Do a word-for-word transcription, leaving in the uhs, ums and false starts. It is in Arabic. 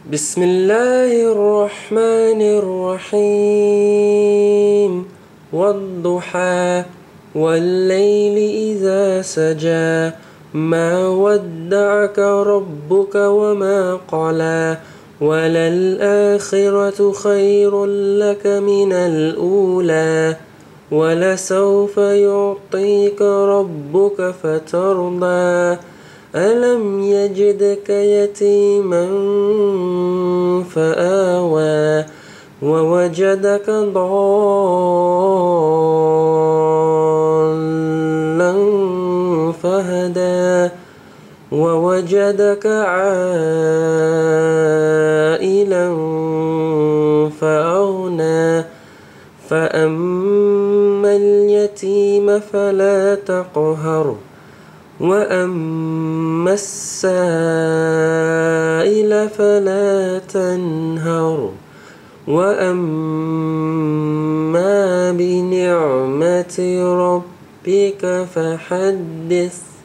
بسم الله الرحمن الرحيم والضحى والليل إذا سجى ما ودعك ربك وما قلى وللآخرة خير لك من الأولى ولسوف يعطيك ربك فترضى ألم يجدك يتيما فآوى ووجدك ضالا فهدى ووجدك عائلا فأغنى فأما اليتيم فلا تقهر وأما السائل فلا تنهر وأما بنعمة ربك فحدث.